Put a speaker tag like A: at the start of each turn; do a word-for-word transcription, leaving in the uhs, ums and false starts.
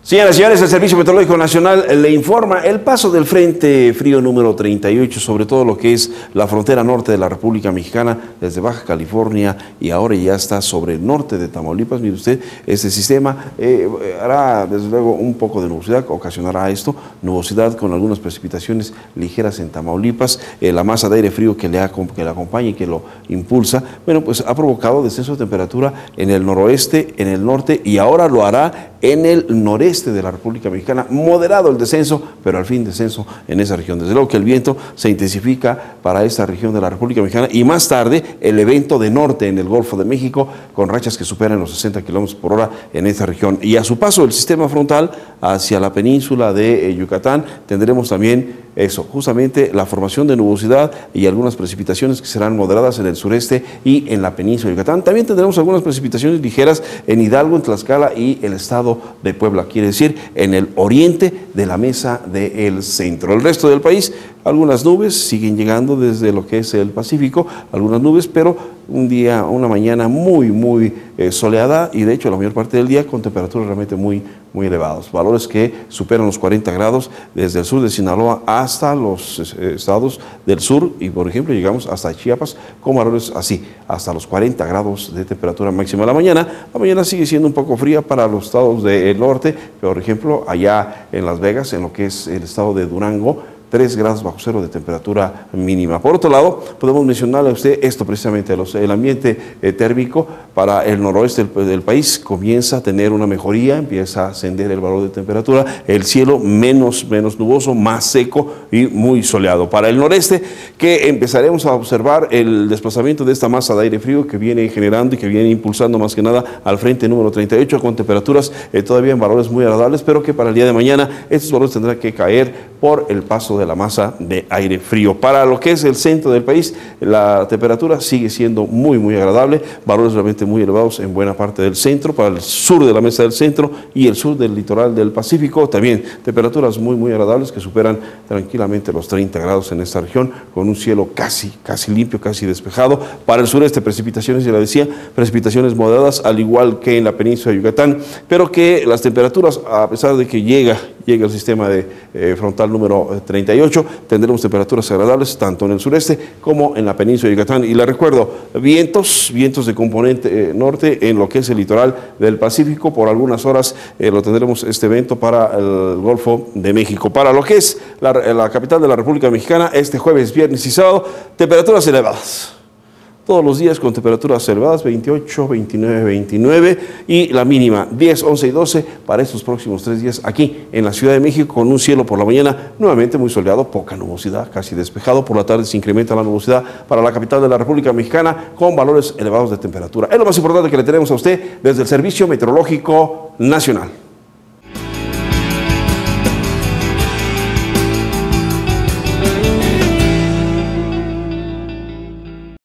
A: Señoras y señores, el Servicio Meteorológico Nacional le informa el paso del Frente Frío número treinta y ocho sobre todo lo que es la frontera norte de la República Mexicana, desde Baja California y ahora ya está sobre el norte de Tamaulipas. Mire usted, este sistema eh, hará desde luego un poco de nubosidad, ocasionará esto, nubosidad con algunas precipitaciones ligeras en Tamaulipas. Eh, la masa de aire frío que le, ha, que le acompaña y que lo impulsa, bueno, pues ha provocado descenso de temperatura en el noroeste, en el norte y ahora lo hará en el noreste de la República Mexicana. Moderado el descenso, pero al fin descenso en esa región. Desde luego que el viento se intensifica para esta región de la República Mexicana y más tarde el evento de norte en el Golfo de México con rachas que superan los sesenta kilómetros por hora en esta región. Y a su paso el sistema frontal hacia la península de Yucatán tendremos también eso, justamente la formación de nubosidad y algunas precipitaciones que serán moderadas en el sureste y en la península de Yucatán. También tendremos algunas precipitaciones ligeras en Hidalgo, en Tlaxcala y el estado de Puebla, quiere decir en el oriente de la mesa del centro. El resto del país, algunas nubes siguen llegando desde lo que es el Pacífico, algunas nubes, pero un día, una mañana muy, muy eh, soleada y de hecho la mayor parte del día con temperaturas realmente muy, muy elevadas. Valores que superan los cuarenta grados desde el sur de Sinaloa hasta los eh, estados del sur y por ejemplo llegamos hasta Chiapas con valores así, hasta los cuarenta grados de temperatura máxima. La mañana, la mañana sigue siendo un poco fría para los estados del norte, por ejemplo allá en Las Vegas, en lo que es el estado de Durango, tres grados bajo cero de temperatura mínima. Por otro lado, podemos mencionarle a usted esto precisamente, los, el ambiente eh, térmico para el noroeste del, del país comienza a tener una mejoría, empieza a ascender el valor de temperatura, el cielo menos, menos nuboso, más seco y muy soleado. Para el noreste, que empezaremos a observar el desplazamiento de esta masa de aire frío que viene generando y que viene impulsando más que nada al frente número treinta y ocho con temperaturas eh, todavía en valores muy agradables, pero que para el día de mañana estos valores tendrán que caer por el paso de la masa de aire frío. Para lo que es el centro del país, la temperatura sigue siendo muy, muy agradable, valores realmente muy elevados en buena parte del centro, para el sur de la mesa del centro y el sur del litoral del Pacífico, también temperaturas muy, muy agradables que superan tranquilamente los treinta grados en esta región, con un cielo casi, casi limpio, casi despejado. Para el sureste, precipitaciones, ya la decía, precipitaciones moderadas, al igual que en la península de Yucatán, pero que las temperaturas, a pesar de que llega, llega el sistema de eh, frontal número treinta y ocho, tendremos temperaturas agradables tanto en el sureste como en la península de Yucatán. Y le recuerdo, vientos, vientos de componente eh, norte en lo que es el litoral del Pacífico. Por algunas horas eh, lo tendremos este evento para el Golfo de México. Para lo que es la, la capital de la República Mexicana, este jueves, viernes y sábado, temperaturas elevadas. Todos los días con temperaturas elevadas, veintiocho, veintinueve, veintinueve y la mínima diez, once y doce para estos próximos tres días aquí en la Ciudad de México con un cielo por la mañana nuevamente muy soleado, poca nubosidad, casi despejado. Por la tarde se incrementa la nubosidad para la capital de la República Mexicana con valores elevados de temperatura. Es lo más importante que le tenemos a usted desde el Servicio Meteorológico Nacional.